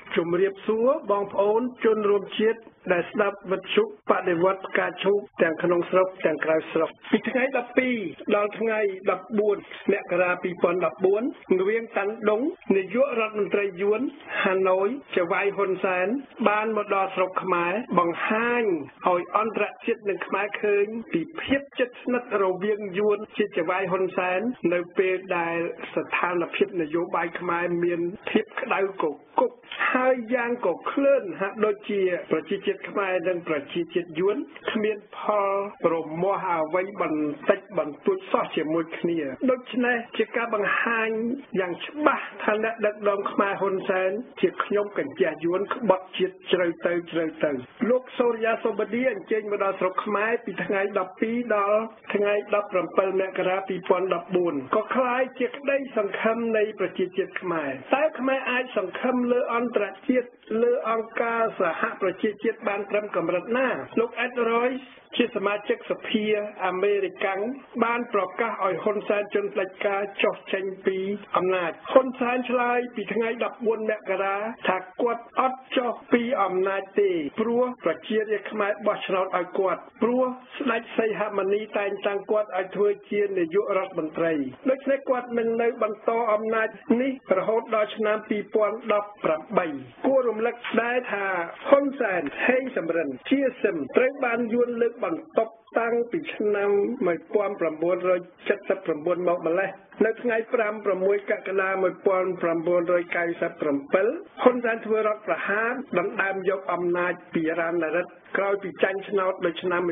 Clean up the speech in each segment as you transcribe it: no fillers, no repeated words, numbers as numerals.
ជំរាបសួរបងប្អូនជនរួមជាតិដែលស្ដាប់វិទ្យុបដិវត្តការឈូកទាំងក្នុងស្រុកទាំងក្រៅស្រុកពីថ្ងៃ12ដល់ថ្ងៃ14មករា2014រវាងតាន់ដុងនាយករដ្ឋមន្ត្រីយួនហាណូយចៅហ្វាយហ៊ុនសែនបានមកដល់ស្រុកខ្មែរបង្ហាញឲ្យអន្តរជាតិនិងខ្មែរឃើញពីភាពជិតស្និទ្ធរវាងយួនជាចៅហ្វាយហ៊ុនសែននៅពេលដែលស្ថានភាពនយោបាយខ្មែរមានភាពក្តៅគគុកហើយយ៉ាងក៏ឃ្លើនហាក់ដូចជាប្រជាជាតិខ្មែរនិងប្រជាជាតិយួនគ្មានផលរមាស់អ្វីបន្តិចបន្តួចសោះជាមួយគ្នាដូច្នេះជាការបង្ហាញយ៉ាងច្បាស់ថាអ្នកដឹកនាំខ្មែរហ៊ុនសែនជាខ្ញុំកញ្ជះយួនក្បត់ជាតិជ្រៅទៅលោកសូរិយាសុបឌីអញ្ជើញមកដល់ស្រុកខ្មែរពីថ្ងៃ12ដល់ថ្ងៃ17មករា2014ក៏คล้ายជាក្តីសង្ឃឹមនៃប្រជាជាតិខ្មែរតើខ្មែរអាចសង្ឃឹមលើអន្តរជាតិលើអង្គការសហប្រជាជាតិបានត្រឹមកម្រិតណាលោកអេដរ៉ុយជាសមាជិកសភាអាមេរិកបានប្រកាសឲ្យហ៊ុនសែនជន់ផ្ដាច់ការចុះចេញពីអំណាចហ៊ុនសែនឆ្លើយពីថ្ងៃ14មករាថាគាត់អត់ចុះពីអំណាចទេព្រោះប្រជារាស្ត្រខ្មែរបោះឆ្នោតឲ្យគាត់ព្រោះស្ដេចសីហមុនីតែងតាំងគាត់ឲ្យធ្វើជានាយករដ្ឋមន្ត្រីដូច្នេះគាត់នឹងនៅបន្តអំណាចនេះរហូតដល់ឆ្នាំ2018គួររំលឹកដែរថាហ៊ុនសែនហេងសំរិនជាសឹមត្រូវបានយួនលើកបន្ទប់តាំងពីឆ្នាំ1979មកម្លេះនៅថ្ងៃ5-6 កក្កដា1997ហ៊ុនសែនធ្វើរដ្ឋប្រហារដណ្ដើមយកអំណាចពីរ៉ានរិទ្ធក្រោយពីចាញ់ឆ្នោតនៅឆ្នាំ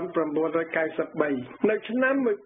1993នៅឆ្នាំ1998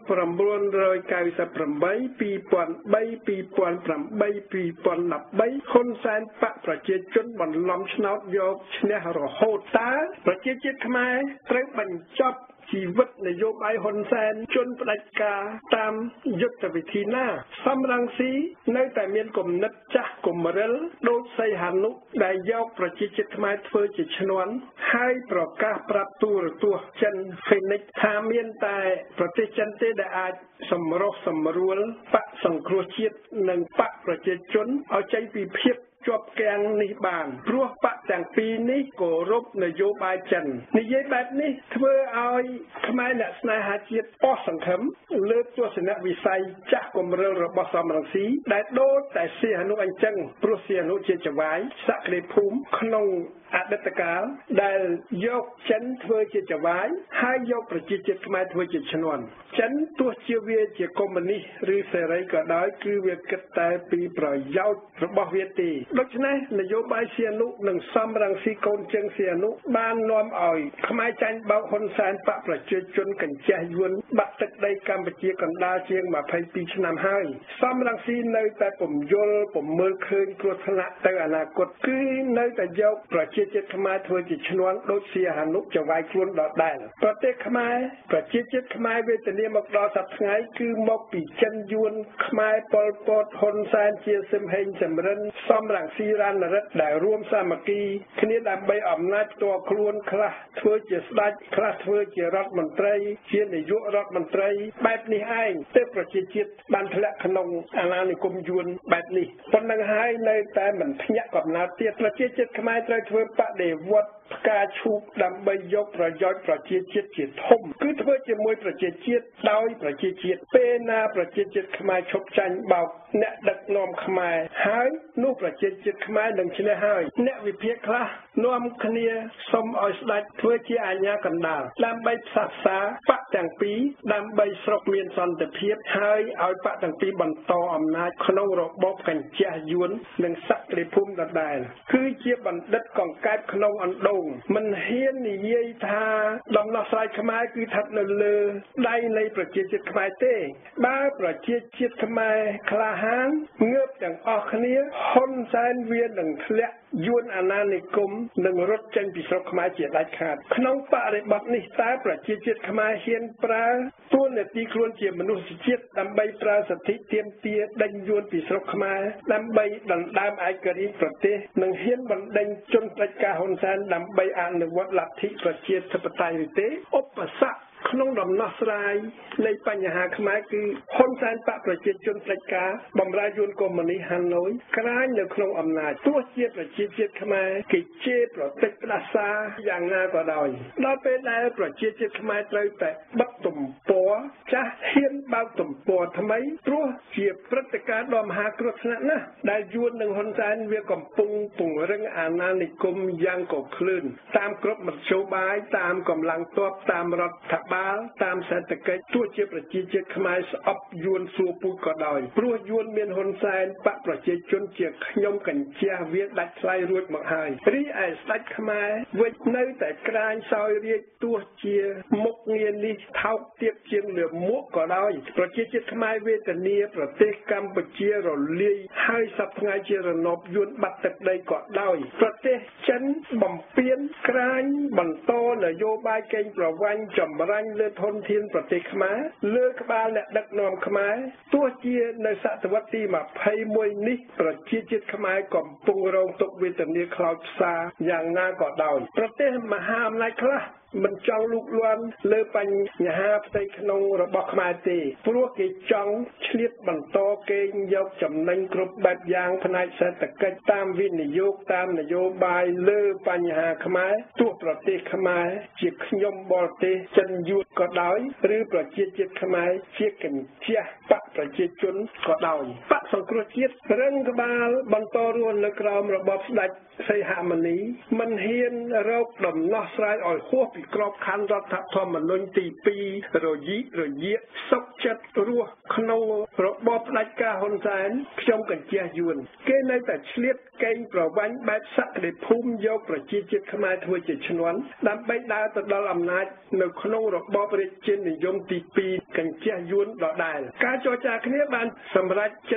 ហ៊ុនសែនបកប្រជាជនបន្លំឆ្នោតយកឈ្នះរហូតតើប្រជាជាតិខ្មែរត្រូវបញ្ចប់ជីវិតនយោបាយហ៊ុនសែនជន់ផ្ដាច់ការតាមយុទ្ធវិធីណាសំរងស៊ីនៅតែមានគំនិតចាស់គំរិលដូចសីហនុដែលយកប្រជាជាតិខ្មែរធ្វើជាឈ្នន់ហើយប្រកាសប្រាប់ទូរទស្សន៍ចិនហ្វេនិចថាមានតែប្រទេសចិនទេដែលអាចសម្រុះសម្រួលបកសង្គ្រោះជាតិនិងបកប្រជាជនឲ្យចេញពីភាពជាប់គាំងនេះបានព្រោះបកទាំងពីរនេះគោរពនយោបាយចិននិយាយបែបនេះធ្វើឲ្យខ្មែរអ្នកស្នេហាជាតិអស់សង្ឃឹមលើទស្សនវិស័យចាស់គំរិលរបស់សំរងស៊ីដែលដូចតែសីហនុអញ្ចឹងព្រោះសីហនុជាចៅហ្វាយសក្តិភូមិក្នុងអតីតកាលដែលយកចិនធ្វើជាចៅហ្វាយហើយយកប្រជាជាតិខ្មែរធ្វើជាឈ្នន់ចិនទោះជាវាជាកុម្មុយនីសឬសេរីក៏ដោយគឺវាគិតតែពីប្រយោជន៍របស់វាទេដូច្នេះនយោបាយសីហនុនិងសំរងស៊ីកូនជើងសីហនុបាននាំឲ្យខ្មែរចាញ់បោកហ៊ុនសែនបកប្រជាជនកញ្ជះយួនបាត់ទឹកដីកម្ពុជាកណ្ដាលជាង22ឆ្នាំហើយសំរងស៊ីនៅតែពំយល់ពំមើលឃើញគ្រោះថ្នាក់ទៅអនាគតគឺនៅតែយកប្រជាជាតិខ្មែរធ្វើជាឈ្នន់ដូចសីហនុចៅហ្វាយខ្លួនដដែលប្រទេសខ្មែរប្រជាជាតិខ្មែរវេទនាមកដល់សប្តាហ៍ថ្ងៃគឺមកពីចិនយួនខ្មែរប៉ុលពតហ៊ុនសែនជាសឹមហេងសំរិនសំរងស៊ីរ៉ានរិទ្ធដែលរួមសាមគ្គីគ្នាដើម្បីអំណាចផ្ទាល់ខ្លួនខ្លះធ្វើជាស្ដេចខ្លះធ្វើជារដ្ឋមន្ត្រីជានាយករដ្ឋមន្ត្រីបែបនេះឯងទើបប្រជាជាតិបានធ្លាក់ក្នុងអាណានិគមយួនបែបនេះប៉ុណ្ណឹងហើយនៅតែមិនភ្ញាក់កំណត់ទៀតប្រជាជាតិខ្មែរត្រូវធ្វើបដិវត្តផ្កាឈូកដើម្បីយកប្រយោជន៍ប្រជាជាតិជាធំគឺធ្វើជាមួយប្រជាជាតិដោយប្រជាជាតិពេលណាប្រជាជាតិខ្មែរឈប់ចាញ់បោកអ្នកដឹកនាំខ្មែរហើយនោះប្រជាជាតិខ្មែរនឹងឈ្នះហើយអ្នកវិភាគខ្លះនាំគ្នាសុំឲ្យស្ដេចធ្វើជាអាជ្ញាកណ្ដាលដើម្បីផ្សះផ្សាបកទាំងពីរដើម្បីស្រុកមានសន្តិភាពហើយឲ្យបកទាំងពីរបន្តអំណាចក្នុងរបបកញ្ជះយួននិងសក្តិភូមិដដែលគឺជាបណ្ឌិតកង្កែបក្នុងអណ្ដូងមិនហ៊ាននិយាយថាដំណោះស្រាយខ្មែរគឺស្ថិតនៅលើដៃនៃប្រជាជាតិខ្មែរទេបើប្រជាជាតិខ្មែរក្លាហានងើបទាំងអស់គ្នាហ៊ុនសែនវានឹងធ្លាក់យួនអាណានិគមនឹងរត់ចេញពីស្រុកខ្មែរជាដាច់ខាតក្នុងបរិបទនេះតើប្រជាជាតិខ្មែរហ៊ានប្រើទួលនីតិខ្លួនជាមនុស្សជាតិដើម្បីប្រើសិទ្ធិទាមទារដេញយួនពីស្រុកខ្មែរដើម្បីដណ្ដើមឯករាជ្យប្រទេសនិងហ៊ានបណ្ដេញជនផ្ដាច់ការហ៊ុនសែនដើម្បីអនុវត្តលទ្ធិប្រជាធិបតេយ្យឬទេឧបសគ្គក្នុងដំណោះស្រាយនៃបញ្ហាខ្មែរគឺហ៊ុនសែនបកប្រជាជនផ្ដាច់ការបម្រើយួនកុម្មុយនីសហាណូយក្រាញនៅក្នុងអំណាចទោះជាប្រជាជាតិខ្មែរគេជេរប្រតិចផ្ដាសាយ៉ាងណាក៏ដោយដល់ពេលដែលប្រជាជាតិខ្មែរត្រូវតែបិទទំព័រចាស់ហ៊ានបើកទំព័រថ្មីព្រោះជាព្រឹត្តិការណ៍ដ៏មហាគ្រោះថ្នាក់ណាស់ដែលយួននិងហ៊ុនសែនវាកំពុងពង្រឹងអាណានិគមយ៉ាងកក្លឿនតាមគ្រប់មធ្យោបាយតាមកម្លាំងទ័ពតាមរដ្ឋបាលតាមសេដ្ឋកិច្ចទោះជាប្រជាជាតិខ្មែរស្អប់យួនសួរពូជក៏ដោយព្រោះយួនមានហ៊ុនសែនបកប្រជាជនជាខ្ញុំកញ្ជះវាដាច់ថ្លៃរួចមកហើយរីឯស្ដេចខ្មែរវិញនៅតែក្រាញសោយរាជទោះជាមុខងារនេះថោកទាបជាងលមួកក៏ដោយប្រជាជាតិខ្មែរវេទនាប្រទេសកម្ពុជារលាយហើយសប្តាហ៍ថ្ងៃជារណបយួនបាត់ទឹកដីក៏ដោយប្រទេសចិនបំពេញក្រាញបន្តនយោបាយកេងប្រវ័ញ្ចចម្រាញ់លើធនធានប្រទេសខ្មែរលើក្បាលអ្នកដឹកនាំខ្មែរទោះជានៅសតវត្សទី21នេះប្រជាជាតិខ្មែរកំពុងរងទុក្ខវេទនាខ្លោចផ្សាយ៉ាងណាក៏ដោយប្រទេសមហាអំណាចខ្លះមិនចង់លូកលាន់លើបញ្ហាផ្ទៃក្នុងរបស់ខ្មែរទេព្រោះគេចង់ឆ្លៀតបន្តកេងយកចំណេញគ្រប់បែបយ៉ាងផ្នែកសេដ្ឋកិច្ចតាមវិនិយោគតាមនយោបាយលើបញ្ហាខ្មែរទោះប្រទេសខ្មែរជាខ្ញុំបរទេសចិនយួនក៏ដោយឬប្រជាជាតិខ្មែរជាកញ្ជះបកប្រជាជនក៏ដោយបកសង្គ្រោះជាតិរឹងក្បាលបន្តរស់នៅក្រោមរបបស្ដេចសីហមុនីមិនហ៊ានរកដំណោះស្រាយឲ្យហួសពីក្របខ័ណ្ឌរដ្ឋធម្មនុញ្ញទី2រយាកសុខចិត្តរស់ក្នុងរបបផ្ដាច់ការហ៊ុនសែនខ្ញុំកញ្ជះយួនគេនៅតែឆ្លៀតកេងប្រវ័ញ្ចបែបសក្តិភូមិយកប្រជាជាតិខ្មែរធ្វើជាឈ្នន់ដើម្បីដើរទៅដល់អំណាចនៅក្នុងរបបរាជានិយមទី2កញ្ជះយួនដដែលការចរចាគ្នាបានសម្រេចជិត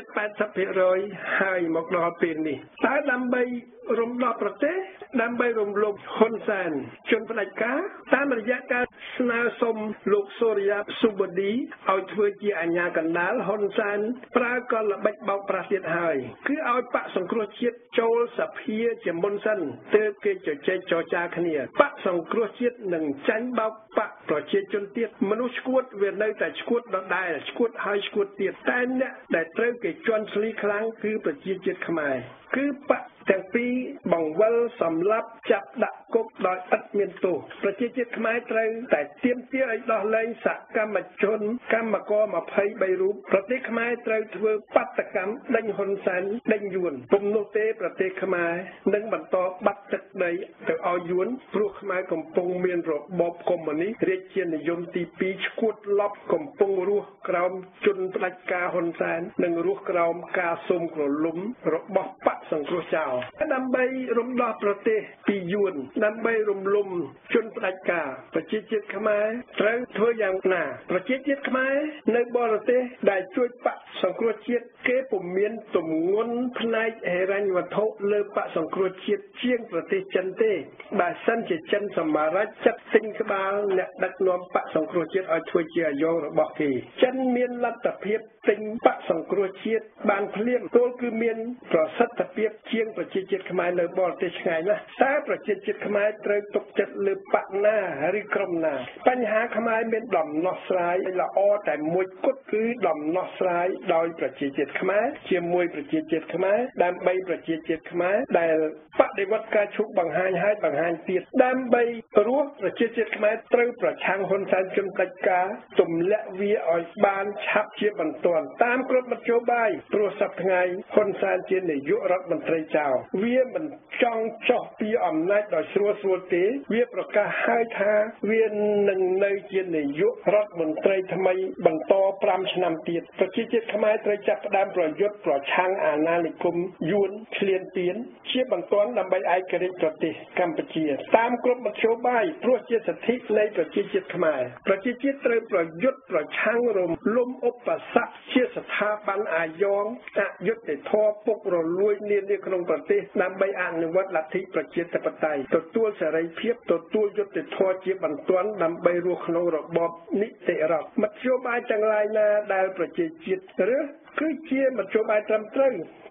80% ហើយមកដល់ពេលនេះតើដើម្បីរំដោះប្រទេសដើម្បីរំលោភហ៊ុនសែនជនផ្ដាច់ការតាមរយៈការស្នើសុំលោកសូរិយាសុបឌីឲ្យធ្វើជាអាជ្ញាកណ្ដាលហ៊ុនសែនប្រើកលល្បិចបោកប្រាស់ទៀតហើយគឺឲ្យបកសង្គ្រោះជាតិចូលសភាជាមុនសិនទើបគេជជែកចរចាគ្នាបកសង្គ្រោះជាតិនឹងចាញ់បោកបកប្រជាជនទៀតមនុស្សឈួតវានៅតែឈួតដដែលឈួតហើយឈួតទៀតតែអ្នកដែលត្រូវគេជន់ឈ្លីខ្លាំងគឺប្រជាជាតិខ្មែរគឺបកទាំងពីរបង្វិលសម្លាប់ចាប់ដាក់គុកដោយឥតមានទោសប្រជាជាតិខ្មែរត្រូវតែទាមទារឲ្យដោះលែងសកម្មជនកម្មករ23រូបប្រទេសខ្មែរត្រូវធ្វើបាតកម្មដេញហ៊ុនសែនដេញយួនពុំនោះទេប្រទេសខ្មែរនឹងបន្តបាត់ទឹកដីទៅឲ្យយួនព្រោះខ្មែរកំពុងមានរបបកុម្មុយនីសរាជានិយមទី2ឈួតឡប់កំពុងរស់ក្រោមជនផ្ដាច់ការហ៊ុនសែននិងរស់ក្រោមការសូមគ្រលុំរបស់បកសង្គ្រោះចោលដើម្បីរំដោះប្រទេសពីយួនដើម្បីរំលំជនផ្ដាច់ការប្រជាជាតិខ្មែរត្រូវធ្វើយ៉ាងណាប្រជាជាតិខ្មែរនៅបរទេសដែលជួយបកសង្គ្រោះជាតិគេពុំមានទម្ងន់ផ្នែកហិរញ្ញវត្ថុលើបកសង្គ្រោះជាតិជាងប្រទេសចិនទេបើសិនជាចិនសម្រេចចាត់ទិញក្បាលអ្នកដឹកនាំបកសង្គ្រោះជាតិឲ្យធ្វើជាអាយ៉ងរបស់គេចិនមានលទ្ធភាពទិញបកសង្គ្រោះជាតិបានភ្លាមទោលគឺមានប្រសិទ្ធភាពជាងប្រជាជាតិខ្មែរនៅបរទេសឆ្ងាយណាស់តែប្រជាជាតិខ្មែរត្រូវទុកចិត្តលើបកណាឬក្រុមណាបញ្ហាខ្មែរមានដំណោះស្រាយល្អតែមួយគត់គឺដំណោះស្រាយដោយប្រជាជាតិខ្មែរជាមួយប្រជាជាតិខ្មែរដើម្បីប្រជាជាតិខ្មែរដែលបដិវត្តការឈុកបង្ហាញហើយបង្ហាញទៀតដើម្បីរស់ប្រជាជាតិខ្មែរត្រូវប្រឆាំងហ៊ុនសែនជនផ្ដាច់ការទម្លាក់វាឲ្យបានឆាប់ជាបន្ទាន់តាមគ្រប់មធ្យោបាយព្រោះសប្តាហ៍ថ្ងៃហ៊ុនសែនជានាយករដ្ឋមន្ត្រីចៅវាមិនចង់ចុះពីអំណាចដោយស្រួលទេវាប្រកាសហើយថាវានឹងនៅជានាយករដ្ឋមន្ត្រីថ្មីបន្ត5ឆ្នាំទៀតប្រជាជាតិខ្មែរត្រូវចាប់ផ្ដើមប្រយុទ្ធប្រឆាំងអាណានិគមយួនឈ្លានពានជាបន្ទាន់ដើម្បីឯករាជ្យប្រទេសកម្ពុជាតាមគ្រប់មធ្យោបាយព្រោះជាសិទ្ធិនៃប្រជាជាតិខ្មែរប្រជាជាតិត្រូវប្រយុទ្ធប្រឆាំងរំលំឧបសគ្គជាស្ថាប័នអាយ៉ងអយុត្តិធម៌ពុករលួយនានាក្នុងប្រទេសដើម្បីអនុវត្តលទ្ធិប្រជាធិបតេយ្យទទួលសេរីភាពទទួលយុត្តិធម៌ជាបន្ទាន់ដើម្បីរស់ក្នុងរបបនីតិរដ្ឋមធ្យោបាយទាំងឡាយណាដែលប្រជាជាតិរើសគឺជាមធ្យោបាយត្រឹមត្រូវ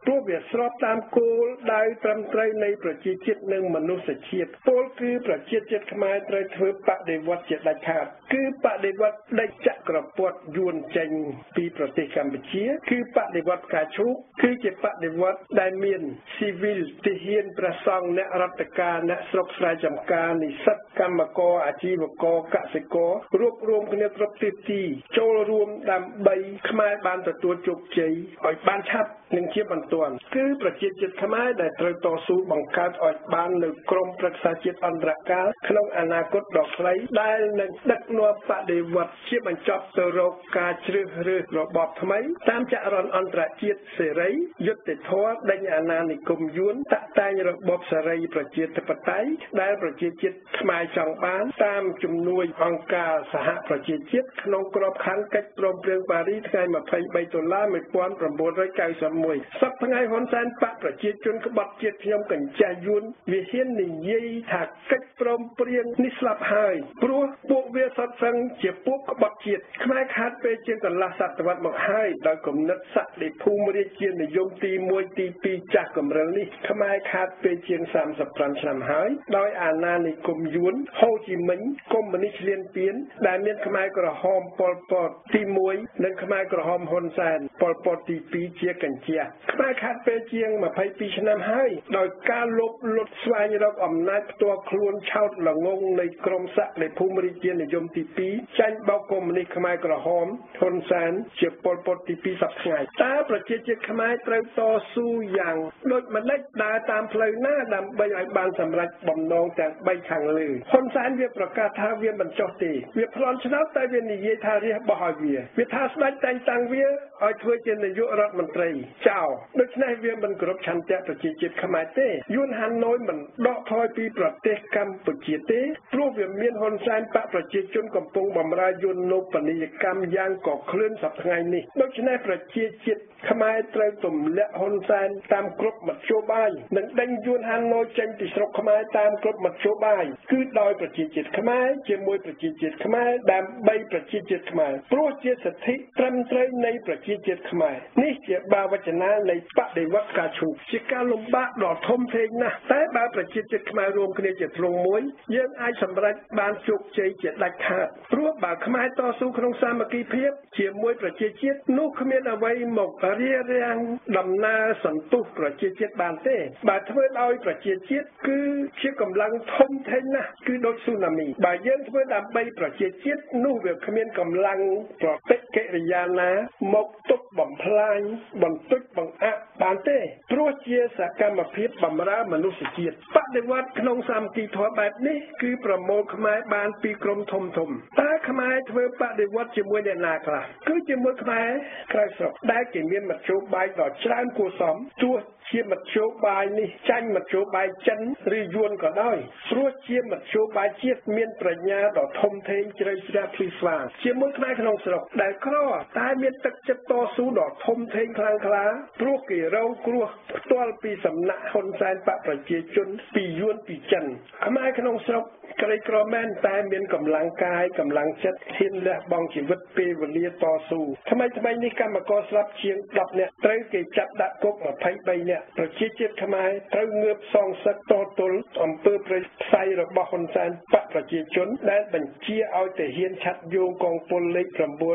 ព្រោះវាស្របតាមគោលដៅត្រឹមត្រូវនៃប្រជាជាតិនិងមនុស្សជាតិពលគឺប្រជាជាតិខ្មែរត្រូវធ្វើបដិវត្តជាដាច់ខាតគឺបដិវត្តដេចចក្រពត្តិយួនចេញពីប្រទេសកម្ពុជាគឺបដិវត្តផ្កាឈូកគឺជាបដិវត្តដែលមានស៊ីវិលទាហានព្រះសង្ឃអ្នករដ្ឋការអ្នកស្រុកស្រែចម្ការនិស្សិតកម្មករអាជីវករកសិកររួបរวมគ្នាគ្រប់ទិសទីចូលរួមដើម្បីខ្មែរបានទទួលជោគជ័យឲ្យបានឆាប់និងជាបន្ទាន់គឺប្រជាជាតិខ្មែរដែលត្រូវតស៊ូបង្កើតឲ្យបាននូវក្រមប្រឹក្សាជាតិអន្តរកាលក្នុងអនាគតដ៏ខ្លីដែលនឹងដឹកនាំបដិវត្តជាបញ្ចប់ទៅរកការជ្រើសរើសរបបថ្មីតាមចរន្តអន្តរជាតិសេរីយុត្តិធម៌ដេញអាណានិគមយួនតាក់តែងរបបសេរីប្រជាធិបតេយ្យដែលប្រជាជាតិខ្មែរចង់បានតាមជំនួយអង្គការសហប្រជាជាតិក្នុងក្របខ័ណ្ឌកិច្ចព្រមព្រៀងប៉ារីសថ្ងៃ23ដុល្លារ1991សប្តាហ៍ថ្ងៃហ៊ុនសែនបកប្រជាជនក្បត់ជាតិខ្ញុំកញ្ចេះយួនវាហ៊ាននិយាយថាកិច្ចព្រមព្រៀងនេះស្លាប់ហើយព្រោះពួកវាសុទ្ធសឹងជាពួកក្បត់ជាតិខ្មែរខាតពេលជាងកន្លះសតវត្សមកហើយដោយគំនិតសក្តិភូមិរាជានិយមទី1ទី2ចាស់កម្រិលនេះខ្មែរខាតពេលជាង35ឆ្នាំហើយដោយអាណានិគមយួនហូជីមិញកុម្មុយនីសឈ្លានពានដែលមានខ្មែរក្រហមប៉ុលពតទី1និងខ្មែរក្រហមហ៊ុនសែនប៉ុលពតទី2ជាកញ្ជះខ្មែរខាតពេលជាង22ឆ្នាំហើយដោយការលុបលុតស្វែងរកអំណាចផ្ទាល់ខ្លួនឆោតល្ងងនៃក្រមសក្តិភូមិរាជានិយមទី2ចាញ់បោកកុម្មុយនីសខ្មែរក្រហមហ៊ុនសែនជាប៉ុលពតទី2សប្តាហ៍ថ្ងៃតើប្រជាជាតិខ្មែរត្រូវតស៊ូយ៉ាងដូចម្តេចដើរតាមផ្លូវណាដើម្បីឲ្យបានសម្រេចបំណងទាំង3ខាងលើហ៊ុនសែនវាប្រកាសថាវាមិនចុះទេវាប្លន់ឆ្នោតតែវានិយាយថារះបោះឲ្យវាថាស្ដេចតែងតាំងវាឲ្យធ្វើជានាយករដ្ឋមន្ត្រីចោលដូច្នេះវាមិនគោរពឆន្ទៈប្រជាជាតិខ្មែរទេយួនហាណូយមិនដកថយពីប្រទេសកម្ពុជាទេព្រោះវាមានហ៊ុនសែនបកប្រជាជនកំពុងបម្រើយួននូបនីយកម្មយ៉ាងកក្លឿនសប្តាហ៍ថ្ងៃនេះដូច្នេះប្រជាជាតិខ្មែរត្រូវទម្លាក់ហ៊ុនសែនតាមគ្រប់មធ្យោបាយនិងដេញយួនហាណូយចេញពីស្រុកខ្មែរតាមគ្រប់មធ្យោបាយគឺដោយប្រជាជាតិខ្មែរជាមួយប្រជាជាតិខ្មែរដើម្បីប្រជាជាតិខ្មែរព្រោះជាសិទ្ធិត្រឹមត្រូវនៃប្រជាជាតិខ្មែរនេះជាបាវចនានៃបដិវត្តការឈូកជាការលំបាកដ៏ធំធេងណាស់តែបើប្រជាជាតិខ្មែររួមគ្នាជាទ្រង់មួយយើងអាចសម្រេចបានជោគជ័យជាដាច់ខាតព្រោះបើខ្មែរតស៊ូក្នុងសាមគ្គីភាពជាមួយប្រជាជាតិនោះគ្មានអ្វីមករារាំងដំណើរសន្ទុះប្រជាជាតិបានទេបើធ្វើដោយប្រជាជាតិគឺជាកម្លាំងធំធេងណាស់គឺដូចស៊ូណាមីបើយើងធ្វើដើម្បីប្រជាជាតិនោះវាគ្មានកម្លាំងប្រតិកិរិយាណាមកទប់បំផ្លាញបន្តិចបង្អាក់បានទេព្រោះជាសកម្មភាពបម្រើមនុស្សជាតិបដិវត្តក្នុងសាមគ្គីធម៌បែបនេះគឺប្រមូលខ្មែរបានពីក្រុមធំតើខ្មែរធ្វើបដិវត្តជាមួយអ្នកណាខ្លះគឺជាមួយខ្មែរក្រៅស្រុកដែលគេមានមធ្យោបាយដ៏ច្រើនគួរសមទោះជាមធ្យោបាយនេះចាញ់មធ្យោបាយចិនឬយួនក៏ដោយព្រោះជាមធ្យោបាយជាតិមានប្រាជ្ញាដ៏ធំធេងជ្រៅជ្រះភ្លឺស្វាងជាមួយខ្មែរក្នុងស្រុកដែលក្រតែមានទឹកចិត្តតស៊ូដ៏ធំធេងខ្លាំងក្លាព្រោះគេរងគ្រោះផ្ទាល់ពីសំណាក់ហ៊ុនសែនបកប្រជាជនពីយួនពីចិនខ្មែរក្នុងស្រុកក្រីក្រមែនតែមានកម្លាំងកាយកម្លាំងចិត្តហ៊ានលះបង់ជីវិតពេលវេលាតស៊ូថ្មីនេះកម្មករស្លាប់ជាង10នាក់ត្រូវគេចាប់ដាក់គុក23នាក់ប្រជាជាតិខ្មែរត្រូវងើបសងសឹកតទល់អំពើប្រផ្សៃរបស់ហ៊ុនសែនបកប្រជាជនដែលបញ្ជាឲ្យទាហានឆាត់យោងកងពលលេខ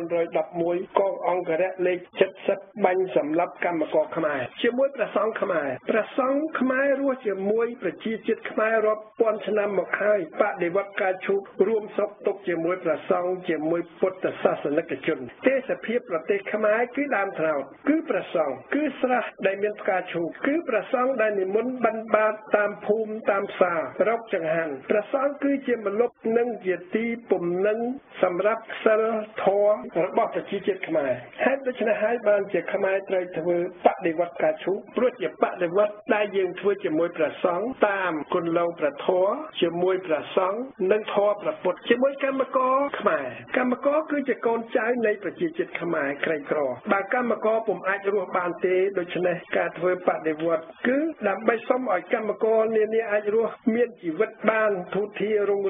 911កងអង្គរៈលេខ70បាញ់សម្លាប់កម្មករខ្មែរជាមួយព្រះសង្ឃខ្មែររស់ជាមួយប្រជាជាតិខ្មែររាប់ពាន់ឆ្នាំមកហើយបដិវត្តការឈូករួមសុខទុក្ខជាមួយព្រះសង្ឃជាមួយពុទ្ធសាសនិកជនទេសភាពប្រទេសខ្មែរគឺដើមត្នោតគឺព្រះសង្ឃគឺស្រះដែលមានផ្កាឈូកគឺព្រះសង្ឃដែលនិមន្តបិណ្ឌបាតតាមភូមិតាមផ្សាររកចង្ហាន់ព្រះសង្ឃគឺជាម្លប់និងជាទីពំនឹងសម្រាប់ខ្សលធម៌របស់ប្រជាជាតិខ្មែរហេតុដូច្នេះហើយបានជាខ្មែរត្រូវធ្វើបដិវត្តការឈូកព្រោះជាបដិវត្តដែលយើងធ្វើជាមួយព្រះសង្ឃតាមគុណលងព្រះធម៌ជាមួយព្រះសង្ឃនិងធម៌ព្រះពុទ្ធជាមួយកម្មករខ្មែរកម្មករគឺជាកូនចៅនៃប្រជាជាតិខ្មែរក្រីក្របើកម្មករពុំអាចរស់បានទេដូច្នេះការធ្វើបដិវត្តគឺដើម្បីសុំឲ្យកម្មករនានាអាចរស់មានជីវិតបានធូរធាររុងរឿង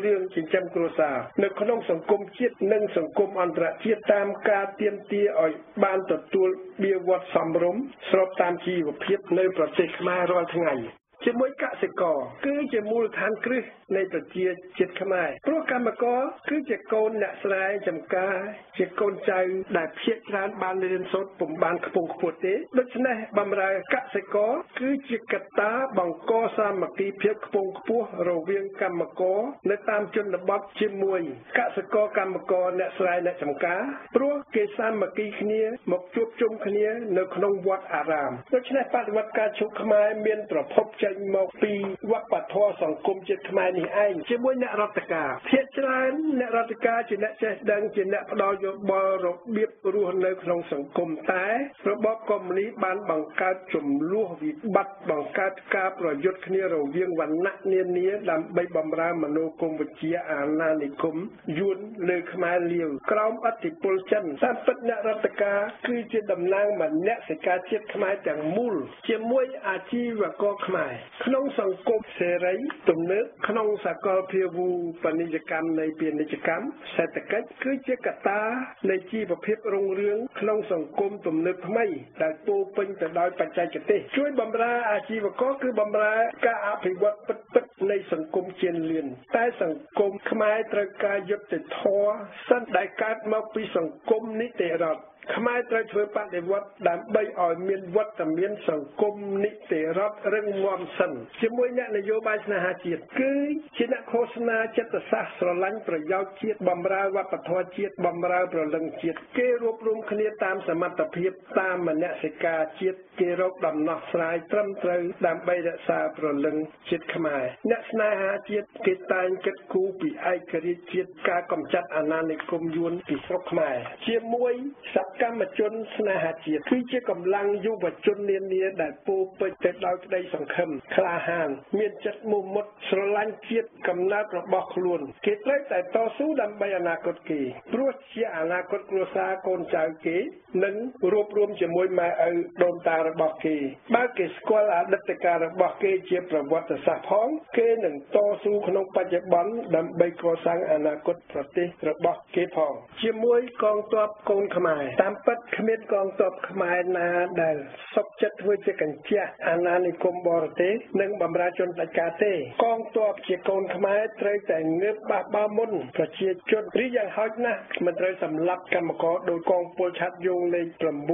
រឿងចិញ្ចឹមគ្រួសារនៅក្នុងសង្គមជាតិនិងសង្គមអន្តរជាតិតាមការទាមទារឲ្យបានទទួលបៀវត្សសមរម្យស្របតាមជីវភាពនៅប្រទេសខ្មែររាល់ថ្ងៃជាមួយកសិករគឺជាមូលដ្ឋានគ្រឹះនៃប្រជាជាតិខ្មែរព្រោះកម្មករគឺជាកូនអ្នកស្រែចម្ការជាកូនចៅដែលភាគច្រើនបានរៀនសូត្រពុំបានខ្ពង់ខ្ពស់ទេដូច្នេះបម្រើកសិករគឺជាកត្តាបង្កសាមគ្គីភាពខ្ពង់ខ្ពស់រវាងកម្មករនៅតាមជនបទជាមួយកសិករកម្មករអ្នកស្រែអ្នកចម្ការព្រោះគេសាមគ្គីគ្នាមកជួបជុំគ្នានៅក្នុងវត្តអារាមដូច្នេះបដិវត្តការឈូកខ្មែរមានប្រភពមកពីវប្បធម៌សង្គមជាតិខ្មែរនេះឯងជាមួយអ្នករដ្ឋការភាគច្រើនអ្នករដ្ឋការជាអ្នកចេះដឹងជាអ្នកផ្ដល់យោបល់របៀបរស់នៅក្នុងសង្គមតែរបបកុម្មុយនីសបានបង្កើតចំនួនវិបត្តិបង្កើតការប្រយុទ្ធគ្នារវាងវណ្ណៈនានាដើម្បីបម្រើមនោគមវិជ្ជាអាណានិគមយួនលើខ្មែរលាវក្រោមឥទ្ធិពលចិនតាមពិតអ្នករដ្ឋការគឺជាតំណាងមនសិការជាតិខ្មែរទាំងមូលជាមួយអាជីវករខ្មែរក្នុងសង្គមសេរីទំនើបក្នុងសកលភាវូបនីយកម្មនៃពាណិជ្ជកម្មសេដ្ឋកិច្ចគឺជាកត្តានៃជីវភាពរុងរឿងក្នុងសង្គមទំនើបថ្មីដែលពោពេញទៅដោយបច្ចេកទេសជួយបម្រើអាជីវករគឺបម្រើការអភិវឌ្ឍពិតៗនៃសង្គមជឿនលឿនតែសង្គមខ្មែរត្រូវការយុត្តិធម៌សិនដែលកើតមកពីសង្គមនីតិរដ្ឋខ្មែរត្រូវធ្វើបដិវត្តដើម្បីឲ្យមានវត្តមានសង្គមនីតិរដ្ឋរឹងមាំសិនជាមួយអ្នកនយោបាយស្នេហាជាតិគឺជាអ្នកឃោសនាចិត្តសាស្ត្រស្រឡាញ់ប្រយោជន៍ជាតិបម្រើវប្បធម៌ជាតិបម្រើប្រលឹងជាតិគេរួបរวมគ្នាតាមសមត្ថភាពតាមមនសិការជាតិគេរកដំណោះស្រាយត្រឹមត្រូវដើម្បីរក្សាប្រលឹងជាតិខ្មែរអ្នកស្នេហាជាតិគេតែងគិតគូរពីឯករាជ្យជាតិការកម្ចាត់អាណានិគមយួនពីស្រុកខ្មែរជាមួយសកម្មជនស្នេហាជាតិគឺជាកម្លាំងយុវជននានាដែលពោពេញទៅដោយក្តីសង្ឃឹមក្លាហានមានចិត្តមោះមុតស្រឡាញ់ជាតិកំណើតរបស់ខ្លួនគេត្រូវតែតស៊ូដើម្បីអនាគតគេព្រោះជាអនាគតគ្រួសារកូនចៅគេនិងរួបរวมជាមួយម៉ែឪដូនតារបស់គេបើគេស្គាល់អតីតកាលរបស់គេជាប្រវត្តិសាស្ត្រផងគេនឹងតស៊ូក្នុងបច្ចុប្បន្នដើម្បីកសាងអនាគតប្រទេសរបស់គេផងជាមួយកងទ័ពកូនខ្មែរតាមពិតគ្មានកងទ័ពខ្មែរណាដែលសុខចិត្តធ្វើជាកញ្ចក់អាណានិគមបរទេសនិងបម្រើជនផ្ដាច់ការទេកងទ័ពជាកូនខ្មែរត្រូវតែងើបបះបោរមុនប្រជាជនរីយ៉ាងហោចណាស់មិនត្រូវសម្លាប់កម្មករដោយកងពលឆ័ត្រយងលេខ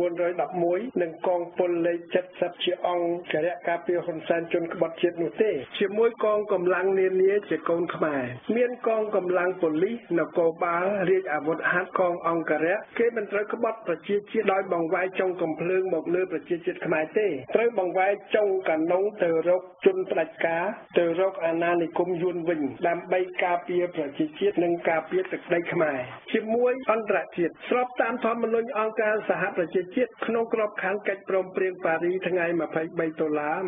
911និងកងពលលេខ70ជាអង្គរៈការពារហ៊ុនសែនជនក្បត់ជាតិនោះទេជាមួយកងកម្លាំងនានាជាកូនខ្មែរមានកងកម្លាំងប៉ូលីសនគរបាលរាជអាវុធហត្ថកងអង្គរៈគេមិនត្រូវក្បត់ប្រជាជាតិដោយបង្វែរចុងកំភ្លើងមកលើប្រជាជាតិខ្មែរទេត្រូវបង្វែរចុងកាណុងទៅរកជនផ្ដាច់ការទៅរកអាណានិគមយួនវិញដើម្បីការពារប្រជាជាតិនិងការពារទឹកដីខ្មែរជាមួយអន្តរជាតិស្របតាមធម្មនុញ្ញអង្គការសហប្រជាជាតិក្នុងក្របខ័ណ្ឌកិច្ចព្រមព្រៀងប៉ារីថ្ងៃ23ដុល្លារ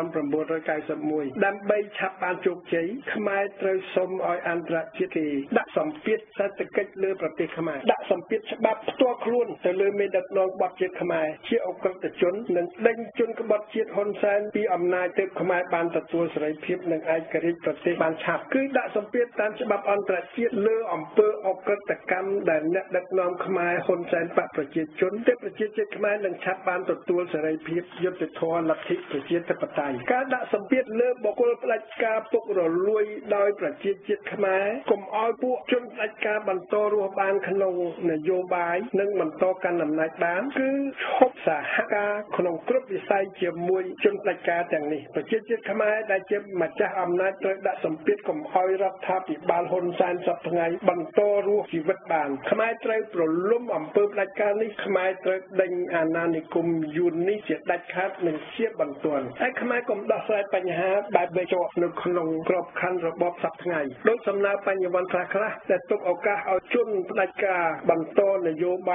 1991ដើម្បីឆាប់បានជោគជ័យខ្មែរត្រូវសុំឲ្យអន្តរជាតិគេដាក់សម្ពាធសេដ្ឋកិច្ចលើប្រទេសខ្មែរដាក់សម្ពាធច្បាប់ផ្ទាល់ខ្លួនទៅលើមេដឹកនាំក្បត់ជាតិខ្មែរជាអក្រិតជននិងដេញជនក្បត់ជាតិហ៊ុនសែនពីអំណាចទើបខ្មែរបានទទួលសេរីភាពនិងឯករាជ្យប្រទេសបានឆាប់គឺដាក់សម្ពាធតាមច្បាប់អន្តរជាតិលើអំពើអក្រិតកម្មដែលអ្នកដឹកនាំខ្មែរហ៊ុនសែនបកប្រជាជនទើបប្រជាជាតិខ្មែរនឹងឆាប់បានទទួលសេរីភាពយុត្តិធម៌លទ្ធិប្រជាធិបតេយ្យការដាក់សម្ពាធលើបុគ្គលផ្ដាច់ការពុករលួយដោយប្រជាជាតិខ្មែរកុំឲ្យពួកជនផ្ដាច់ការបន្តរស់បានក្នុងនយោបាយនិងបន្តកាន់អំណាចបានគឺឈប់សហការក្នុងគ្រប់វិស័យជាមួយជនផ្ដាច់ការទាំងនេះប្រជាជាតិខ្មែរដែលជាម្ចាស់អំណាចត្រូវដាក់សម្ពាធកុំឲ្យរដ្ឋាភិបាលហ៊ុនសែនសពថ្ងៃបន្តរស់ជីវិតបានខ្មែរត្រូវប្រលំអំពើផ្ដាច់ការនេះខ្មែរត្រូវដេញអាណានិគមយួននេះជាដាច់ខាតនិងជាបន្ទាន់ហើយខ្មែរកុំដោះស្រាយបញ្ហាបែបបេជាប់នៅក្នុងក្របខ័ណ្ឌរបបសពថ្ងៃដោយសំណើបញ្ញវន្តខ្លះៗដែលទុកឱកាសឲ្យជនផ្ដាច់ការបន្តនយោបាយនៅក្នុង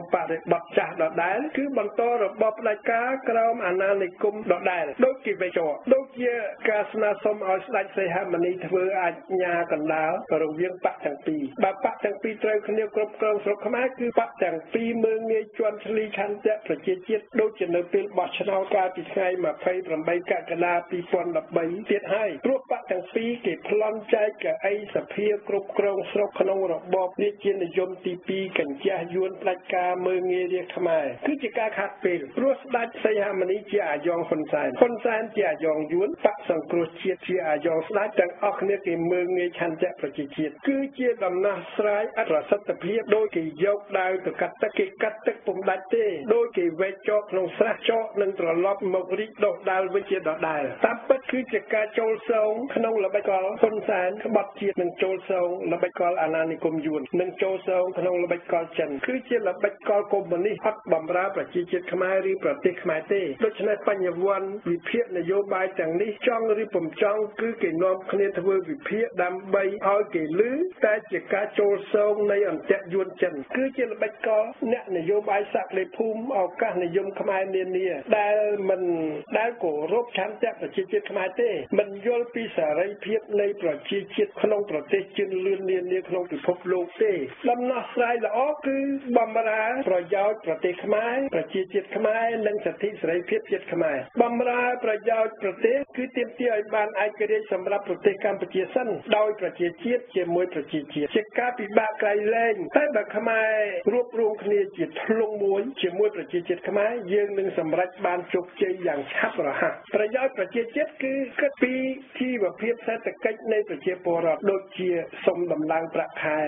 បរិបទចាស់ដដែលគឺបន្តរបបផ្ដាច់ការក្រោមអាណានិគមដដែលដូចគេវេចោដូចជាការស្នើសុំឲ្យស្ដេចសីហមុនីធ្វើអាជ្ញាកណ្ដាលរវាងបកទាំងពីរបើបកទាំងពីរត្រូវគ្នាគ្រប់គ្រងស្រុកខ្មែរគឺបកទាំងពីរមើលងាយជន់ឈ្លីឆន្ទៈប្រជាជាតិដូចជានៅពេលបោះឆ្នោតកាលពីថ្ងៃ28កក្កដា2013ទៀតហើយព្រោះបកទាំងពីរគេប្លន់ចែកកៅអីសភាគ្រប់គ្រងស្រុកក្នុងរបបរាជានិយមទី2កញ្ជះយួនផ្ដាច់ការមើលងាយរាជខ្មែរគឺជាការខាត់ពេលព្រោះស្ដេចសីហមុនីជាអាយ៉ងហ៊ុនសែនជាអាយ៉ងយួនបកសង្គ្រោះជាតិជាអាយ៉ងស្ដេចទាំងអស់គ្នាគេមើលងាយឆន្ទៈប្រជាជាតិគឺជាដំណោះស្រាយអត់ប្រសិទ្ធភាពដោយគេយកដាវទៅកាត់ទឹកគេកាត់ទឹកពុំដាច់ទេដោយគេវេចចោលក្នុងស្រះចោលនឹងត្រឡប់មករីកដុះដាលវិញជាដដែលតាមពិតគឺជាការចូលសងក្នុងល្បិចកលហ៊ុនសែនក្បត់ជាតិនឹងចូលសងល្បិចកលអាណានិគមយួននឹងចូលសងក្នុងល្បិចកលចិនគឺជាល្បិចកលកុម្មុយនីសអត់បំរើប្រជាជាតិខ្មែរឬប្រទេសខ្មែរទេដូច្នេះបញ្ញវន្តវិភាគនយោបាយទាំងនេះចង់ឬពុំចង់គឺគេនាំគ្នាធ្វើវិភាគដើម្បីឲ្យគេលឺតែជាការចូលសងនៃអន្តៈយួនចិនគឺជាល្បិចកលអ្នកនយោបាយសក្តិភូមិឱកាសនិយមខ្មែរនានាដែលគោរពឆន្ទៈប្រជាជាតិខ្មែរទេមិនយល់ពីសេរីភាពនៃប្រជាជាតិក្នុងប្រទេសជឿនលឿននានាក្នុងពិភពលោកទេដំណោះស្រាយល្អគឺបំរើប្រយោជន៍ប្រទេសខ្មែរប្រជាជាតិខ្មែរនិងសិទ្ធិសេរីភាពជាតិខ្មែរបំរើប្រយោជន៍ប្រទេសគឺទាមទារឲ្យបានឯករាជ្យសម្រាប់ប្រទេសកម្ពុជាសិនដោយប្រជាជាតិជាមួយប្រជាជាតិជាការពិបាកក្រៃលែងតែបើខ្មែររួបរวมគ្នាជាធ្លុងមួយជាមួយប្រជាជាតិខ្មែរយើងនឹងសម្រេចបានជោគជ័យយ៉ាងឆាប់រហ័សប្រយោជន៍ប្រជាជាតិគឺគិតពីជីវភាពសេដ្ឋកិច្ចនៃប្រជាពលរដ្ឋដូចជាសុំដំឡើងប្រាក់ខែ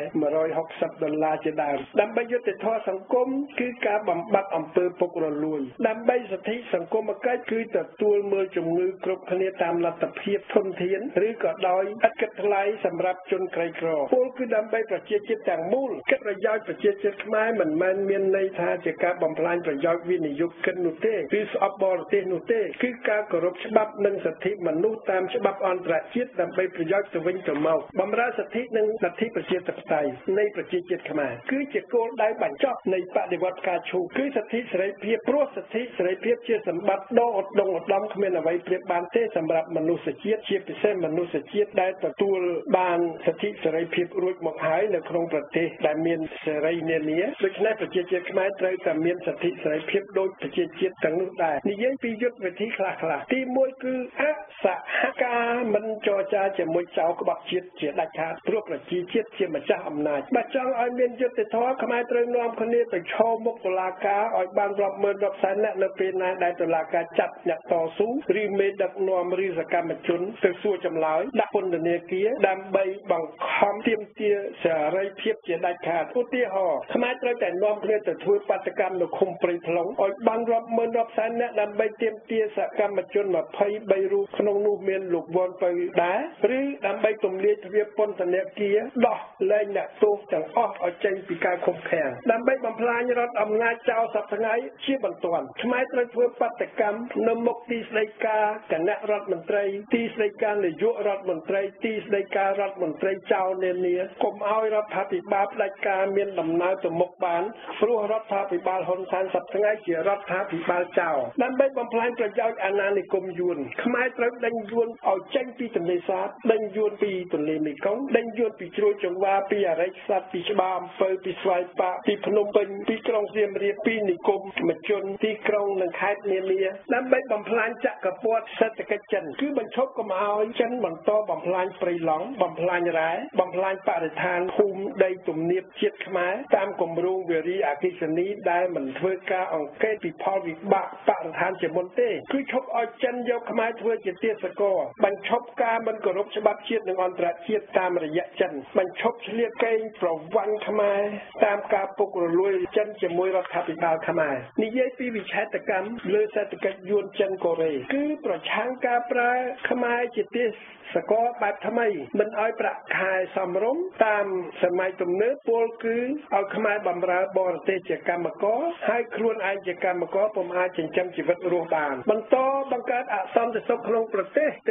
$160ជាដើមដើម្បីយុត្តិធម៌សង្គមគឺការបំបត្តិអំពើពុករលួយដើម្បីសិទ្ធិសង្គមគិច្ចគឺទទួលមើលជំងឺគ្រប់គ្នាតាមលទ្ធភាពធនធានឬក៏ដោយឥតគិតថ្លៃសម្រាប់ជនក្រីក្រពលគឺដើម្បីប្រជាជាតិទាំងមូលគិតប្រយោជន៍ប្រជាជាតិខ្មែរមិនមែនមានន័យថាជាការបំផ្លាញប្រយោជន៍វិនិយោគិននោះទេឬស្អប់បរទេសនោះទេគឺការគោរពច្បាប់និងសិទ្ធិមនុស្សតាមច្បាប់អន្តរជាតិដើម្បីប្រយោជន៍ទៅវិញទៅមកបម្រើសិទ្ធិនិងលទ្ធិប្រជាធិបតេយ្យនៃប្រជាជាតិខ្មែរគឺជាគោលដៅបញ្ចប់នៃបដិវត្តផ្កាឈូកគឺសិទ្ធិសេរីភាពព្រោះសិទ្ធិសេរីភាពជាសម្បត្តិដ៏ឧត្តមឧត្តមគ្មានអ្វីប្រៀបបានទេសម្រាប់មនុស្សជាតិជាពិសេសមនុស្សជាតិដែលទទួលបានសិទ្ធិសេរីភាពរួចមកហើយនៅក្នុងប្រទេសដែលមានសេរីនានាដូច្នេះប្រជាជាតិខ្មែរត្រូវតែមានសិទ្ធិសេរីភាពដូចប្រជាជាតិទាំងនោះដែរនិយាយពីយុទ្ធវិធីខ្លះៗទី1គឺអសហការមិនចរចាជាមួយចៅក្បត់ជាតិជាដាច់ខាតព្រោះប្រជាជាតិជាម្ចាស់អំណាចបើចង់ឲ្យមានយុត្តិធម៌ខ្មែរត្រូវនាំគ្នាទៅឈរមុខតុលាការឲ្យបានរាប់ម៉ឺនរាប់សែនអ្នកនៅពេលណាដែលតុលាការចាប់អ្នកតស៊ូឬមេដឹកនាំឬសកម្មជនទៅសួរចម្លើយដាក់ពន្ធនាគារដើម្បីបង្ខំទាមទារសេរីភាពជាដាច់ខាតឧទាហរណ៍ខ្មែរត្រូវតែនាំគ្នាទៅធ្វើបាតកម្មនៅឃុំព្រៃផ្លុងឲ្យបានរាប់ម៉ឺនរាប់សែនអ្នកដើម្បីទាមទារសកម្មជន23រូបក្នុងនោះមានលោកវ៉ាន់ពៅដែរឬដើម្បីទម្លាយទ្វារពន្ធនាគារដោះលែងអ្នកទោសទាំងអស់ឲ្យចេញពីការឃុំឃាំងដើម្បីបំផ្លាញរដ្ឋអំណាចចោលសប្តាហ៍ថ្ងៃជាបន្ទាន់ខ្មែរត្រូវធ្វើបាតកម្មនៅមុខទីស្តីការគណៈរដ្ឋមន្ត្រីទីស្តីការនាយករដ្ឋមន្ត្រីទីស្តីការរដ្ឋមន្ត្រីចោលនានាកុំឲ្យរដ្ឋាភិបាលផ្ដាច់ការមានដំណើរទៅមុខបានព្រោះរដ្ឋាភិបាលហ៊ុនសែនសប្តាហ៍ថ្ងៃជារដ្ឋាភិបាលចោលដើម្បីបំផ្លាញប្រយោជន៍អាណានិគមយួនខ្មែរត្រូវដេញយួនឲ្យចេញពីទន្លេសាបដេញយួនពីទន្លេមេគង្គដេញយួនពីជ្រោយចង្វាពីអរិយស័ព្ទពីច្បារអំពៅពីស្វាយប៉ាពីភ្នំពេញពីក្រុងសៀមរាបពីនិគមមជនទីក្រុងនិងខេត្តនានាដើម្បីបំផ្លាញចក្រពត្តិសេដ្ឋកិច្ចចិនគឺបញ្ឈប់កុំឲ្យចិនបន្តបំផ្លាញព្រៃឡង់បំផ្លាញរ៉ែបំផ្លាញបរិស្ថានភូមិដីទំនាបជាតិខ្មែរតាមគម្រោងវារីអគ្គិសនីដែលមិនធ្វើការអង្កេតពីផលវិបាកបរិស្ថានជាមុនទេគឺឈប់ឲ្យចិនយកខ្មែរធ្វើជាទេសកលបញ្ឈប់ការមិនគោរពច្បាប់ជាតិនិងអន្តរជាតិតាមរយៈចិនបញ្ឈប់ឆ្លៀតកេងប្រវ័ញ្ចខ្មែរតាមការពុករលួយចិនជាមួយរដ្ឋាភិបាលខ្មែរនិយាយពីវិឆេទកម្មលើសេដ្ឋកិច្ចយួនចិនកូរ៉េគឺប្រឆាំងការប្រើខ្មែរជាទេសកលបែបថ្មីមិនឲ្យប្រាក់ខែសមរម្យតាមសម័យទំនើបពលគឺឲ្យខ្មែរបម្រើបរទេសជាកម្មករហើយខ្លួនឯងជាកម្មករពុំអាចចិញ្ចឹមជីវិតរស់បានបន្តបង្កើតអសន្តិសុខក្នុងប្រទេសទើបបាន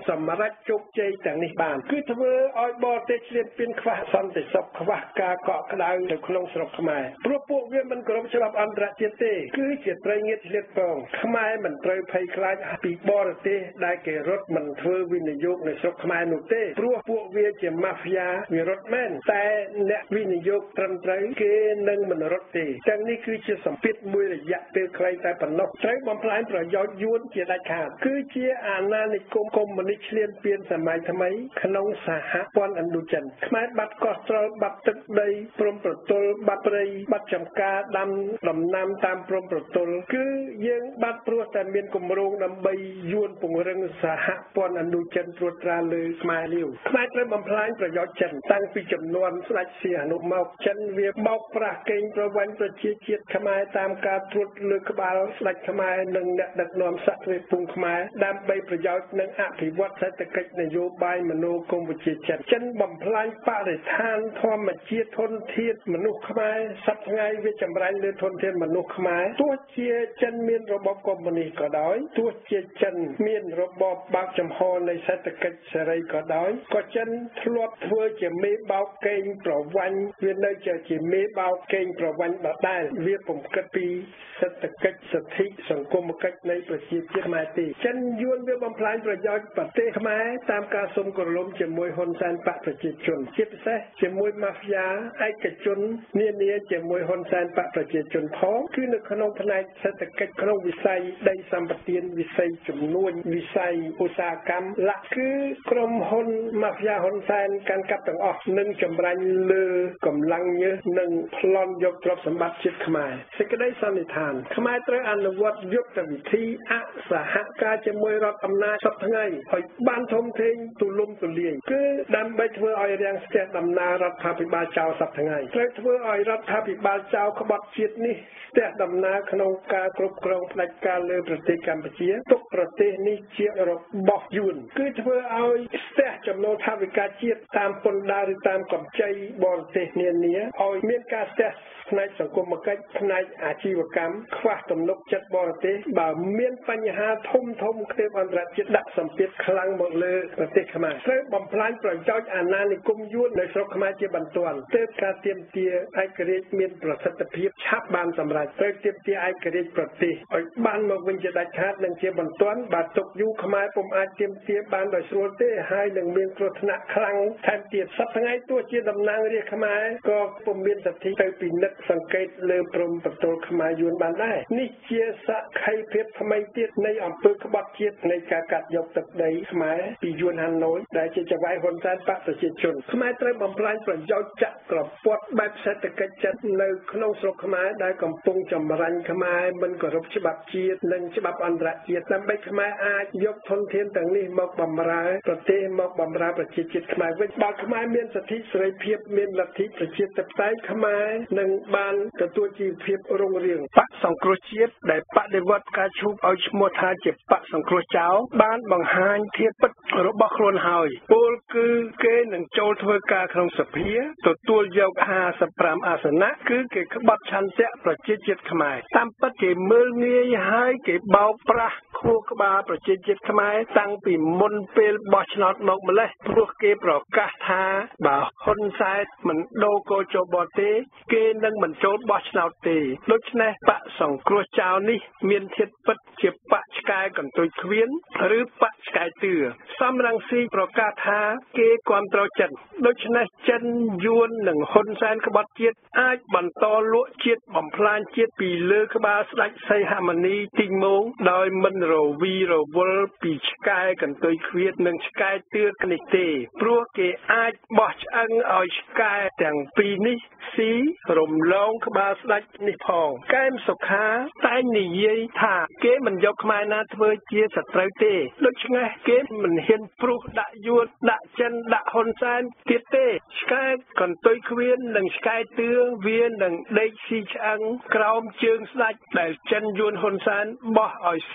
សម្រេចជោគជ័យទាំងនេះបានគឺធ្វើឲ្យបរទេសឆ្លៀតពៀនខ្វះសន្តិសុខខ្វះការកក់ក្ដៅនៅក្នុងស្រុកខ្មែរព្រោះពួកវាមិនគោរពច្បាប់អន្តរជាតិទេគឺជាត្រីងៀតឆ្លៀតពងខ្មែរមិនត្រូវភ័យខ្លាចពីបរទេសដែលគេរត់មិនធ្វើវិនិយោគនៅស្រុកខ្មែរនោះទេព្រោះពួកវាជាម៉ាហ្វ្យាវារត់មែនតែអ្នកវិនិយោគត្រឹមត្រូវគេនឹងមិនរត់ទេទាំងនេះគឺជាសម្ពាធមួយរយៈពេលខ្លីតែប៉ុណ្ណោះត្រូវបំផ្លាញប្រយោជន៍យួនជាដាច់ខាតគឺជាអាណានិគមកុម្មុយនីសឆ្លៀនពៀនសម័យថ្មីក្នុងសហព័ន្ធឥណ្ឌូចិនខ្មែរបាត់កោះត្រល់បាត់ទឹកដីព្រំប្រទល់បាត់ព្រៃបាត់ចំការដាំដំណាំតាមព្រំប្រទល់គឺយើងបាត់ព្រោះតែមានគម្រោងដើម្បីយួនពង្រឹងសហព័ន្ធឥណ្ឌូចិនត្រួតត្រាលើខ្មែរលាវខ្មែរត្រូវបំផ្លាញប្រយោជន៍ចិនតាំងពីចំនួនស្ដេចសៀហនុមកចិនវាបោកប្រាស់កេងប្រវ័ញ្ចប្រជាជាតិខ្មែរតាមការត្រួតលើក្បាលស្ដេចខ្មែរនិងអ្នកដឹកនាំសក្តិភូមិខ្មែរដើម្បីប្រយោជន៍និងអភិវឌ្ឍសេដ្ឋកិច្ចនយោបាយមនោគមវិជ្ជាចិនបំផ្លាញបរិស្ថានធម្មជាតិធនធានមនុស្សខ្មែរសប្តាហ៍ថ្ងៃវាចម្រាញ់លើធនធានមនុស្សខ្មែរទោះជាចិនមានរបបកុម្មុយនីសក៏ដោយទោះជាចិនមានរបបបើកចំហនៃសេដ្ឋកិច្ចសេរីក៏ដោយក៏ចិនធ្លាប់ធ្វើជាមេបោកកេងប្រវ័ញ្ចវានៅជាមេបោកកេងប្រវ័ញ្ចដដែលវាពំគិតពីសេដ្ឋកិច្ចសិទ្ធិសង្គមគិច្ចនៃប្រជាជាតិខ្មែរទេចិនយួនវាបំផ្លាញប្រយោជន៍ប្រទេសខ្មែរតាមការសុំក្រឡុំជាមួយហ៊ុនសែនបកប្រជាជនជាពិសេសជាមួយម៉ាហ្វ្យាឯកជននានាជាមួយហ៊ុនសែនបកប្រជាជនផងគឺនៅក្នុងផ្នែកសេដ្ឋកិច្ចក្នុងវិស័យដីសម្បត្តិវិស័យជំនួញវិស័យឧស្សាហកម្មឡាក់គឺក្រុមហ៊ុនម៉ាហ្វ្យាហ៊ុនសែនកាន់កាប់ទាំងអស់និងចម្រាញ់លើកម្លាំងញើសនិងប្លន់យកទ្រព្យសម្បត្តិជាតិខ្មែរសេចក្តីសន្និដ្ឋានខ្មែរត្រូវអនុវត្តយុទ្ធវិធីអសហការជាមួយរដ្ឋអំណាចសពថ្ងៃឲ្យបានធំធេងទូលំទូលាយគឺដើម្បីធ្វើឲ្យរាំងស្ទះដំណើររដ្ឋាភិបាលចៅសពថ្ងៃត្រូវធ្វើឲ្យរដ្ឋាភិបាលចៅក្បត់ជាតិនេះស្ទះដំណើរក្នុងការគ្រប់គ្រងផ្ដាច់ការលើប្រទេសកម្ពុជាទុកប្រទេសនេះជារបស់យួនគឺធ្វើឲ្យស្ទះចំណូលថវិកាជាតិតាមពន្ធដារឬតាមកម្ចីបរទេសនានាឲ្យមានការស្ទះផ្នែកសង្គមគិច្ចផ្នែកអាជីវកម្មខ្វះទំនុកចិត្តបរទេសបើមានបញ្ហាធំខ្ទេបអន្តរជាតិដាក់សម្ពាធខ្លាំងមកលើប្រទេសខ្មែរត្រូវបំផ្លាញប្រយោជន៍អាណានិគមយួននៅស្រុកខ្មែរជាបន្ទាន់ទើបការទាមទារឯករាជ្យមានប្រសិទ្ធភាពឆាប់បានសម្រេចត្រូវទាមទារឯករាជ្យប្រទេសឲ្យបានមកវិញជាដាច់ខាតនិងជាបន្ទាន់បើទុកយូរខ្មែរពុំអាចទាមទារបានដោយស្រួលទេហើយនឹងមានគ្រោះថ្នាក់ខ្លាំងថែមទៀតសប្តាហ៍ថ្ងៃទោះជាតំណាងរាស្ត្រខ្មែរក៏ពុំមានសិទ្ធិទៅពិនិត្យសង្កេតលើព្រំប្រទល់ខ្មែរយួនបានដែរនេះជាសក្ខីភាពថ្មីទៀតនៃអំពើក្បត់ជាតិនៃការកាត់យកទឹកដីខ្មែរពីយួនហាណូយដែលជាចៅហ្វាយហ៊ុនសែនបកប្រជាជនខ្មែរត្រូវបំផ្លាញប្រយោជន៍ចក្រពត្តិបែបសេដ្ឋកិច្ចចិត្តនៅក្នុងស្រុកខ្មែរដែលកំពុងចម្រាញ់ខ្មែរមិនគោរពច្បាប់ជាតិនិងច្បាប់អន្តរជាតិដើម្បីខ្មែរអាចយកធនធានទាំងនេះមកបម្រើប្រទេសមកបម្រើប្រជាជាតិខ្មែរវិញបើខ្មែរមានសិទ្ធិសេរីភាពមានលទ្ធិប្រជាធិបតេយ្យខ្មែរនឹងបានទទួលជីវភាពរុងរឿងបកសង្គ្រោះជាតិដែលបដិវត្តការឈូបឲ្យឈ្មោះថាជាបកសង្គ្រោះចោលបានបង្ហាញធាតុពិតរបស់ខ្លួនហើយពលគឺគេនឹងចូលធ្វើការក្នុងសភាទទួលយក55អាសនៈគឺគេក្បត់ឆន្ទៈប្រជាជាតិខ្មែរតាមពិតគេមើលងាយហើយគេបោកប្រាស់ខួរក្បាលប្រជាជាតិខ្មែរតាំងពីមុនពេលបោះឆ្នោតមកម្លេះព្រោះគេប្រកាសថាបើហ៊ុនសែនមិនដូរកោចូលបរទេសគេនឹងមិនចូលបោះឆ្នោតទេដូច្នេះបកសង្គ្រោះចោលនេះមានធាតុពិតជាបកឆ្កែកន្ទុយឃ្វៀនឬបកឆ្កែតឿសំរងស៊ីប្រកាសថាគេគ្រប់គ្រងចិនដូច្នេះចិនយួននិងហ៊ុនសែនក្បត់ជាតិអាចបន្តលក់ជាតិបំផ្លាញជាតិពីលើក្បាលស្ដេចសីហមុនីទីងមោងដោយមិនរវីរវល់ពីឆ្កែកន្ទុយឃ្វៀននិងឆ្កែតឿនេះទេព្រោះគេអាចបោះឆ្អឹងឲ្យឆ្កែទាំងពីរនេះស៊ីរំលងក្បាលស្ដេចនេះផងកែមសុខាតែងនិយាយថាគេមិនយកខ្មែរណាធ្វើជាសត្រូវទេដូច្នេះគេមិនហ៊ានព្រុសដាក់យួនដាក់ចិនដាក់ហ៊ុនសែនទៀតទេឆ្កែកន្ទុយឃ្វៀននិងឆ្កែតឿវានឹងដេកស៊ីឆ្អឹងក្រោមជើងស្ដេចដែលចិនយួនហ៊ុនសែនបោះឲ្យស៊ី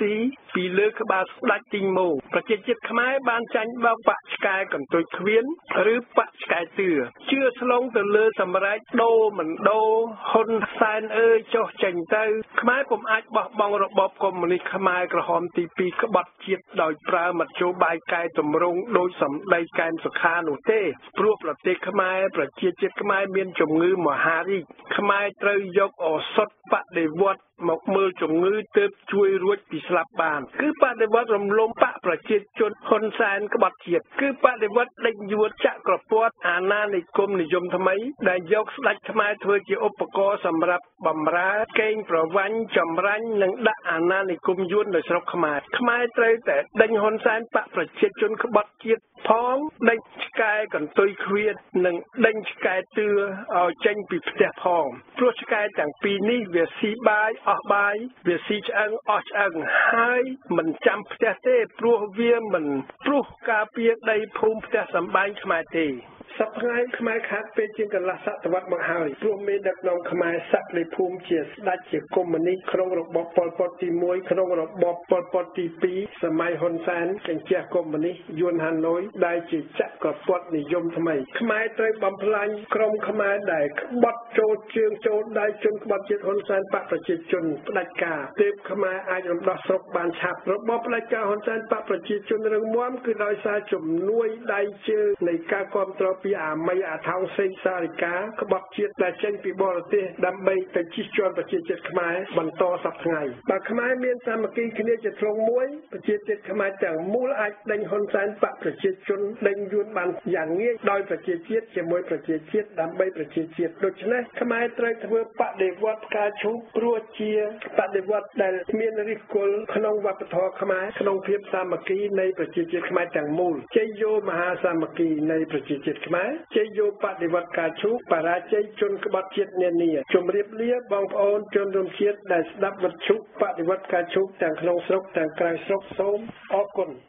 ពីលើក្បាលស្ដេចទីងមោប្រជាជាតិខ្មែរបានចាញ់បោកបកឆ្កែកន្ទុយឃ្វៀនឬបកឆ្កែទឿជឿស្លងទៅលើសម្រេចដូរមិនដូរហ៊ុនសែនអើយចុះចេញទៅខ្មែរពុំអាចបោះបង់របបកុម្មុយនីសខ្មែរក្រហមទី2ក្បត់ជាតិដោយប្រើមធ្យោបាយកែតម្រង់ដោយសម្ដីកែមសុខានោះទេព្រោះប្រទេសខ្មែរប្រជាជាតិខ្មែរមានជំងឺមហារីកខ្មែរត្រូវយកឱសថបដិវត្តមកមើលជំងឺទើបជួយរួចពីស្លាប់បានគឺបដិវត្តរំលំបកប្រជាជនហ៊ុនសែនក្បត់ជាតិគឺបដិវត្តដេញយួនចក្រពត្តិអាណានិគមនិយមថ្មីដែលយកស្ដេចខ្មែរធ្វើជាឧបករណ៍សម្រាប់បម្រើកេងប្រវ័ញ្ចចម្រាញ់និងដាក់អាណានិគមយួននៅស្រុកខ្មែរខ្មែរត្រូវតែដេញហ៊ុនសែនបកប្រជាជនក្បត់ជាតិផងដេញឆ្កែកន្ទុយឃ្វៀននិងដេញឆ្កែទឿឲ្យចេញពីផ្ទះផងព្រោះឆ្កែទាំងពីរនេះវាស៊ីបាយអស់បាយវាស៊ីឆ្អឹងអស់ឆ្អឹងហើយមិនចាំផ្ទះទេព្រោះវាមិនព្រោះការពារដីភូមិផ្ទះសម្បែងខ្មែរទេសប្តាហ៍ខ្មែរខាត់ពេលជាងកន្លះសតវត្សមកហើយព្រោះមានដឹកនាំខ្មែរសក្តិភូមិជាស្ដេចជាកុម្មុយនីសក្នុងរបបប៉ុលពតទី1ក្នុងរបបប៉ុលពតទី2សម័យហ៊ុនសែនចិញ្ចះកុម្មុយនីសយួនហាណូយដែលជាចក្រពត្តិនិយមថ្មីខ្មែរត្រូវបំផ្លាញក្រុមខ្មែរដែលក្បត់ចូលជើងចូលដៃជនក្បត់ជាតិហ៊ុនសែនបកប្រជាជនផ្ដាច់ការទើបខ្មែរអាចរំដោះស្រុកបានឆាប់របបផ្ដាច់ការហ៊ុនសែនបកប្រជាជនរឹងមាំគឺដោយសារជំនួយដៃជើងនៃការគ្រប់គ្រងពីអាមីអាថោងសេងសារិកាក្បត់ជាតិដែលចេញពីបរទេសដើម្បីទៅជិះជាន់ប្រជាជាតិខ្មែរបន្តសប្តាហ៍ថ្ងៃបើខ្មែរមានសាមគ្គីគ្នាជាធ្លុងមួយប្រជាជាតិខ្មែរទាំងមូលអាចដេញហ៊ុនសែនបកប្រជាជនដេញយួនបានយ៉ាងងាយដោយប្រជាជាតិជាមួយប្រជាជាតិដើម្បីប្រជាជាតិដូច្នេះខ្មែរត្រូវធ្វើបដិវត្តផ្កាឈូកព្រោះជាបដិវត្តដែលមានឫសគល់ក្នុងវប្បធម៌ខ្មែរក្នុងភាពសាមគ្គីនៃប្រជាជាតិខ្មែរទាំងមូលជ័យយោមហាសាមគ្គីនៃប្រជាជាតិខ្មែរជ័យយោបដិវត្តការឈូកបរាជ័យជនក្បត់ជាតិនានាជម្រាបលាបងប្អូនជនរួមជាតិដែលស្ដាប់វិទ្យុបដិវត្តការឈូកទាំងក្នុងស្រុកទាំងក្រៅស្រុកសូមអរគុណ